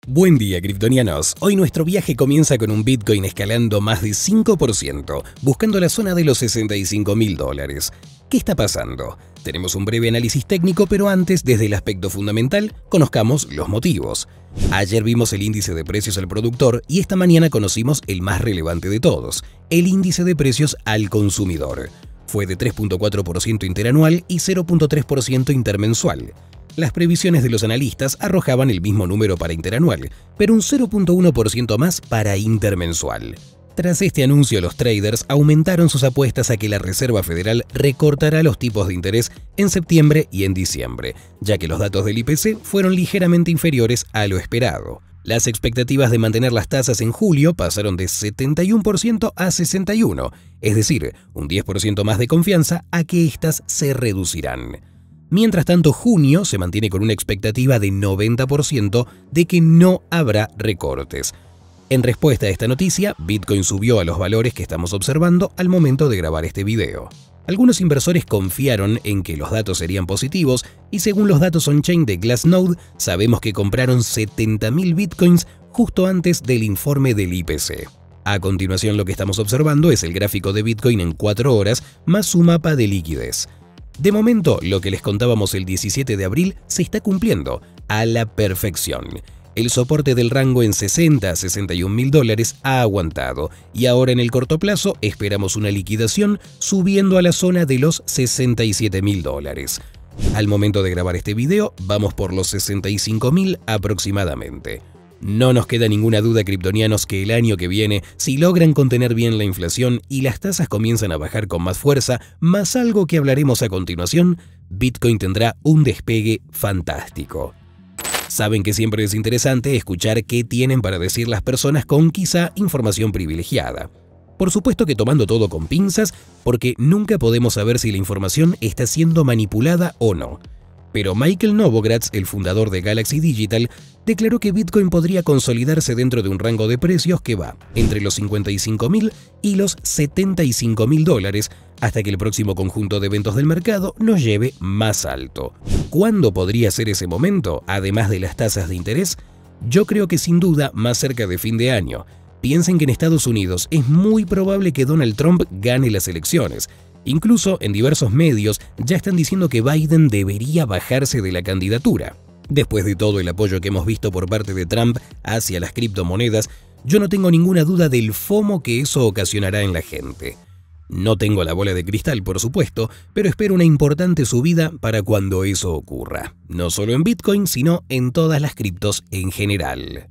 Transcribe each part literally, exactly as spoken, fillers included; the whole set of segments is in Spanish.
Buen día, kriptonianos. Hoy nuestro viaje comienza con un Bitcoin escalando más de cinco por ciento, buscando la zona de los sesenta y cinco mil dólares. ¿Qué está pasando? Tenemos un breve análisis técnico, pero antes, desde el aspecto fundamental, conozcamos los motivos. Ayer vimos el índice de precios al productor y esta mañana conocimos el más relevante de todos, el índice de precios al consumidor. Fue de tres punto cuatro por ciento interanual y cero punto tres por ciento intermensual. Las previsiones de los analistas arrojaban el mismo número para interanual, pero un cero punto uno por ciento más para intermensual. Tras este anuncio, los traders aumentaron sus apuestas a que la Reserva Federal recortará los tipos de interés en septiembre y en diciembre, ya que los datos del I P C fueron ligeramente inferiores a lo esperado. Las expectativas de mantener las tasas en julio pasaron de setenta y uno por ciento a sesenta y uno por ciento, es decir, un diez por ciento más de confianza a que éstas se reducirán. Mientras tanto, junio se mantiene con una expectativa de noventa por ciento de que no habrá recortes. En respuesta a esta noticia, Bitcoin subió a los valores que estamos observando al momento de grabar este video. Algunos inversores confiaron en que los datos serían positivos y según los datos on-chain de Glassnode, sabemos que compraron setenta mil Bitcoins justo antes del informe del I P C. A continuación, lo que estamos observando es el gráfico de Bitcoin en cuatro horas más su mapa de liquidez. De momento, lo que les contábamos el diecisiete de abril se está cumpliendo a la perfección. El soporte del rango en sesenta a sesenta y un mil dólares ha aguantado y ahora en el corto plazo esperamos una liquidación subiendo a la zona de los sesenta y siete mil dólares. Al momento de grabar este video, vamos por los sesenta y cinco mil aproximadamente. No nos queda ninguna duda, kriptonianos, que el año que viene, si logran contener bien la inflación y las tasas comienzan a bajar con más fuerza, más algo que hablaremos a continuación, Bitcoin tendrá un despegue fantástico. Saben que siempre es interesante escuchar qué tienen para decir las personas con quizá información privilegiada. Por supuesto que tomando todo con pinzas, porque nunca podemos saber si la información está siendo manipulada o no. Pero Michael Novogratz, el fundador de Galaxy Digital, declaró que Bitcoin podría consolidarse dentro de un rango de precios que va entre los cincuenta y cinco mil y los setenta y cinco mil dólares hasta que el próximo conjunto de eventos del mercado nos lleve más alto. ¿Cuándo podría ser ese momento, además de las tasas de interés? Yo creo que sin duda más cerca de fin de año. Piensen que en Estados Unidos es muy probable que Donald Trump gane las elecciones. Incluso en diversos medios ya están diciendo que Biden debería bajarse de la candidatura. Después de todo el apoyo que hemos visto por parte de Trump hacia las criptomonedas, yo no tengo ninguna duda del FOMO que eso ocasionará en la gente. No tengo la bola de cristal, por supuesto, pero espero una importante subida para cuando eso ocurra. No solo en Bitcoin, sino en todas las criptos en general.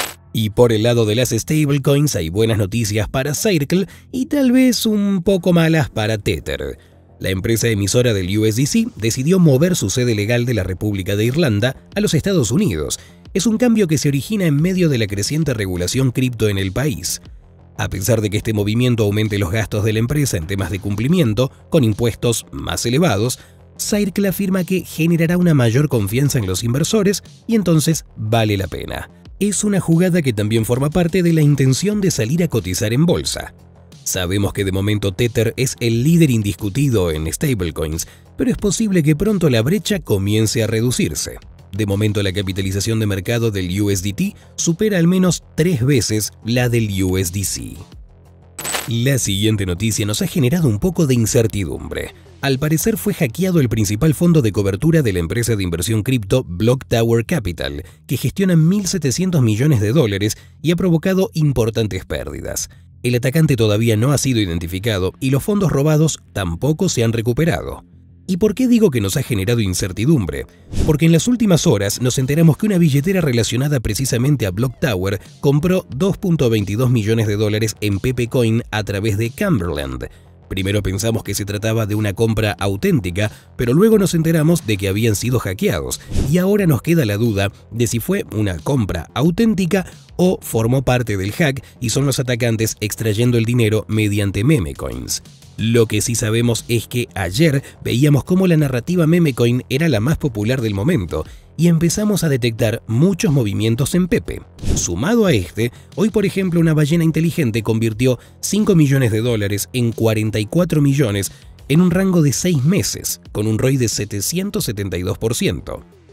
Y por el lado de las stablecoins hay buenas noticias para Circle y tal vez un poco malas para Tether. La empresa emisora del U S D C decidió mover su sede legal de la República de Irlanda a los Estados Unidos. Es un cambio que se origina en medio de la creciente regulación cripto en el país. A pesar de que este movimiento aumente los gastos de la empresa en temas de cumplimiento, con impuestos más elevados, Circle afirma que generará una mayor confianza en los inversores y entonces vale la pena. Es una jugada que también forma parte de la intención de salir a cotizar en bolsa. Sabemos que de momento Tether es el líder indiscutido en stablecoins, pero es posible que pronto la brecha comience a reducirse. De momento la capitalización de mercado del U S D T supera al menos tres veces la del U S D C. La siguiente noticia nos ha generado un poco de incertidumbre. Al parecer fue hackeado el principal fondo de cobertura de la empresa de inversión cripto Block Tower Capital, que gestiona mil setecientos millones de dólares y ha provocado importantes pérdidas. El atacante todavía no ha sido identificado y los fondos robados tampoco se han recuperado. ¿Y por qué digo que nos ha generado incertidumbre? Porque en las últimas horas nos enteramos que una billetera relacionada precisamente a Block Tower compró dos punto veintidós millones de dólares en Pepecoin a través de Cumberland. Primero pensamos que se trataba de una compra auténtica, pero luego nos enteramos de que habían sido hackeados y ahora nos queda la duda de si fue una compra auténtica o formó parte del hack y son los atacantes extrayendo el dinero mediante memecoins. Lo que sí sabemos es que ayer veíamos cómo la narrativa memecoin era la más popular del momento y empezamos a detectar muchos movimientos en Pepe. Sumado a este, hoy por ejemplo una ballena inteligente convirtió cinco millones de dólares en cuarenta y cuatro millones en un rango de seis meses, con un R O I de setecientos setenta y dos por ciento.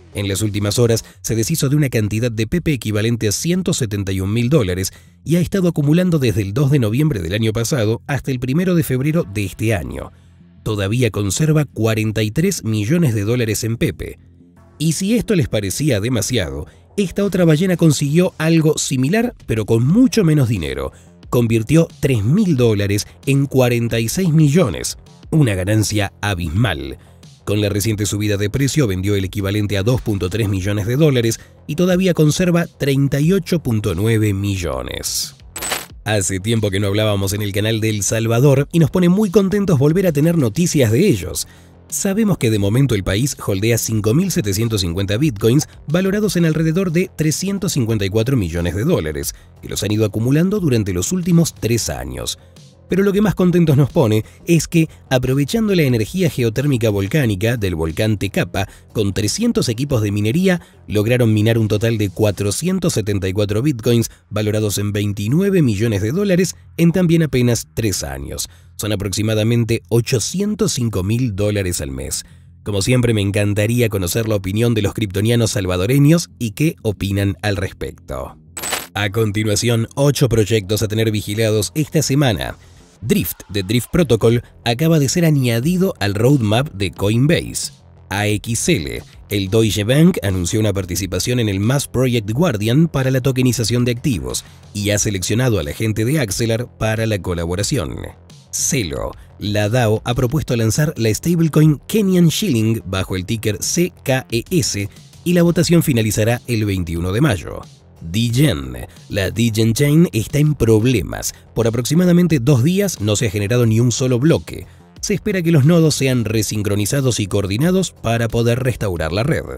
En las últimas horas se deshizo de una cantidad de Pepe equivalente a ciento setenta y un mil dólares y ha estado acumulando desde el dos de noviembre del año pasado hasta el primero de febrero de este año. Todavía conserva cuarenta y tres millones de dólares en Pepe. Y si esto les parecía demasiado, esta otra ballena consiguió algo similar pero con mucho menos dinero. Convirtió tres mil dólares en cuarenta y seis millones, una ganancia abismal. Con la reciente subida de precio vendió el equivalente a dos punto tres millones de dólares y todavía conserva treinta y ocho punto nueve millones. Hace tiempo que no hablábamos en el canal de El Salvador y nos pone muy contentos volver a tener noticias de ellos. Sabemos que de momento el país holdea cinco mil setecientos cincuenta bitcoins valorados en alrededor de trescientos cincuenta y cuatro millones de dólares, que los han ido acumulando durante los últimos tres años. Pero lo que más contentos nos pone es que, aprovechando la energía geotérmica volcánica del volcán Tecapa, con trescientos equipos de minería, lograron minar un total de cuatrocientos setenta y cuatro bitcoins valorados en veintinueve millones de dólares en también apenas tres años. Son aproximadamente ochocientos cinco mil dólares al mes. Como siempre, me encantaría conocer la opinión de los kriptonianos salvadoreños y qué opinan al respecto. A continuación, ocho proyectos a tener vigilados esta semana. Drift de Drift Protocol acaba de ser añadido al roadmap de Coinbase. A X L, el Deutsche Bank anunció una participación en el Mass Project Guardian para la tokenización de activos y ha seleccionado a la gente de Axelar para la colaboración. Celo, la DAO ha propuesto lanzar la stablecoin Kenyan Shilling bajo el ticker C K E S y la votación finalizará el veintiuno de mayo. Degen, la Degen Chain está en problemas. Por aproximadamente dos días no se ha generado ni un solo bloque. Se espera que los nodos sean resincronizados y coordinados para poder restaurar la red.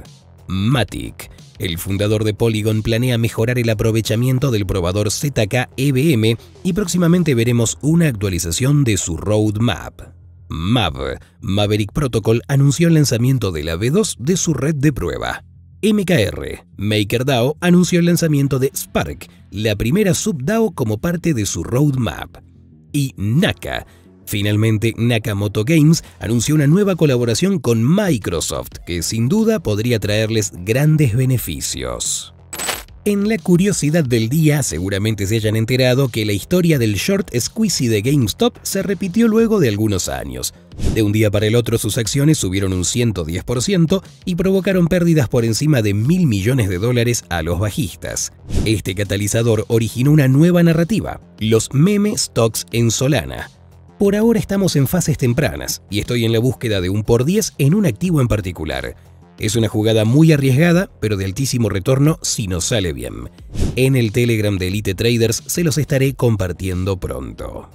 Matic, el fundador de Polygon, planea mejorar el aprovechamiento del probador Z K E V M y próximamente veremos una actualización de su roadmap. M A V, Maverick Protocol, anunció el lanzamiento de la V dos de su red de prueba. M K R, MakerDAO, anunció el lanzamiento de Spark, la primera sub-DAO como parte de su roadmap. Y Naka. Finalmente, Nakamoto Games anunció una nueva colaboración con Microsoft, que sin duda podría traerles grandes beneficios. En la curiosidad del día, seguramente se hayan enterado que la historia del short squeezy de GameStop se repitió luego de algunos años. De un día para el otro sus acciones subieron un ciento diez por ciento y provocaron pérdidas por encima de mil millones de dólares a los bajistas. Este catalizador originó una nueva narrativa, los meme stocks en Solana. Por ahora estamos en fases tempranas y estoy en la búsqueda de un por diez en un activo en particular. Es una jugada muy arriesgada, pero de altísimo retorno si nos sale bien. En el Telegram de Elite Traders se los estaré compartiendo pronto.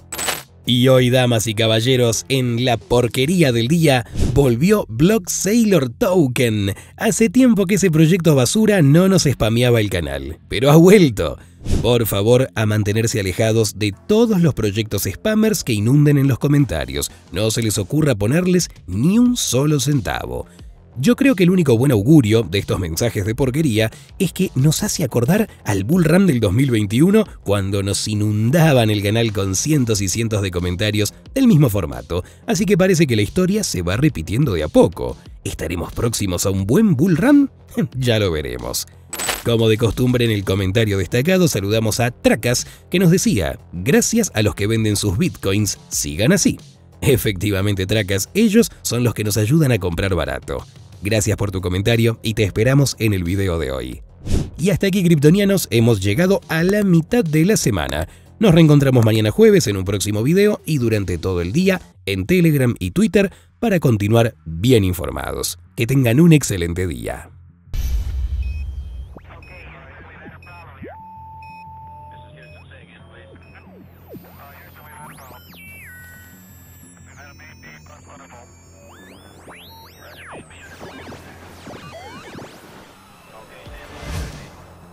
Y hoy, damas y caballeros, en la porquería del día, volvió Block Sailor Token. Hace tiempo que ese proyecto basura no nos spameaba el canal, pero ha vuelto. Por favor, a mantenerse alejados de todos los proyectos spammers que inunden en los comentarios. No se les ocurra ponerles ni un solo centavo. Yo creo que el único buen augurio de estos mensajes de porquería es que nos hace acordar al Bull Run del dos mil veintiuno, cuando nos inundaban el canal con cientos y cientos de comentarios del mismo formato. Así que parece que la historia se va repitiendo de a poco. ¿Estaremos próximos a un buen Bull Run? Ya lo veremos. Como de costumbre, en el comentario destacado saludamos a Tracas, que nos decía: gracias a los que venden sus bitcoins, sigan así. Efectivamente, Tracas, ellos son los que nos ayudan a comprar barato. Gracias por tu comentario y te esperamos en el video de hoy. Y hasta aquí, kriptonianos, hemos llegado a la mitad de la semana. Nos reencontramos mañana jueves en un próximo video y durante todo el día en Telegram y Twitter para continuar bien informados. Que tengan un excelente día. Wonderful.